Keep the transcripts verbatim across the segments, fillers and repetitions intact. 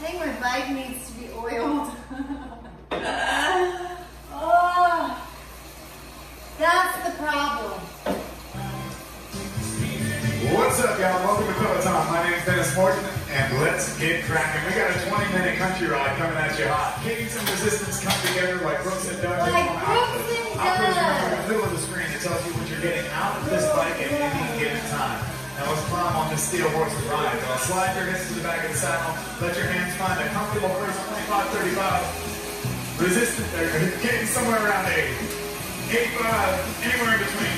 think my bike needs to be oiled. Oh, that's the problem. What's up, y'all? Welcome to Peloton. My name's Dennis Morton, and let's get cracking. We got a twenty minute country ride coming at you hot. Cadence and resistance come together like Brooks and Doug. Like Brooks and Doug. In the middle of the screen, it tells you what you're getting out of this bike at any given time. Now let's climb on this steel horse and ride. I'll slide your hips to the back of the saddle. Let your hands find a comfortable first twenty-five, thirty-five. Resistance, there, cadence somewhere around eighty. eighty-five, anywhere in between.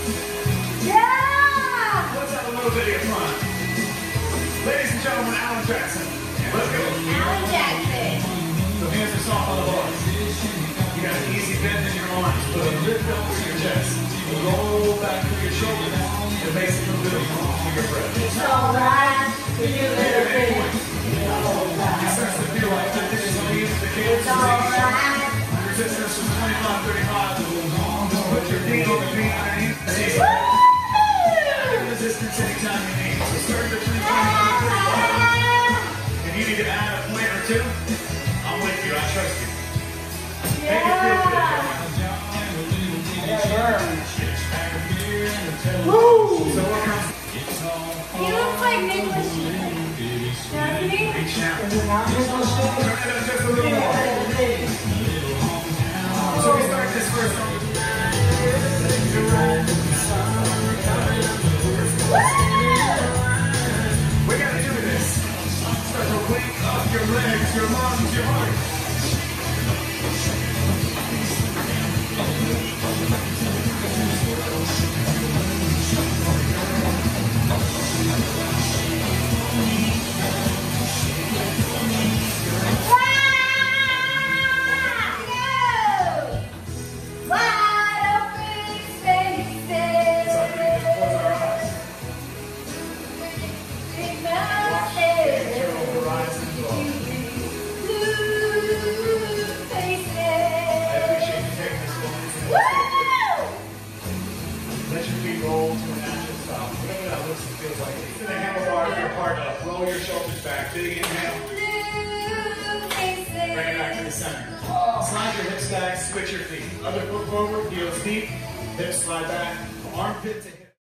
Yeah! Let's have a little video of fun. Ladies and gentlemen, Alan Jackson. Let's go. Alan Jackson. So hands are soft on the bars. You got an easy bend in your arms. Put a lift up through your chest. Roll back through your shoulders. It makes it a little for your breath. It's alright. It's a little bit. It starts to feel like the dishes on the the kids. It's alright. Resistance from twenty-five, thirty-five. Just put your feet on the feet underneath. Resistance anytime you need. So start between twenty-five and thirty-five. If you need to add a point or two, I'm with you. I trust you. Make it feel good. Woo! So what comes? He looks like Nicholas. Doesn't he? Reach down. Turn it up just a little more. So we start this first one. We gotta do this. Start to wake up your legs, your lungs, your heart. Roll your shoulders back. Big inhale. Bring it back to the center. Slide your hips back. Switch your feet. Other foot forward. Heels deep. Hips slide back. Armpit to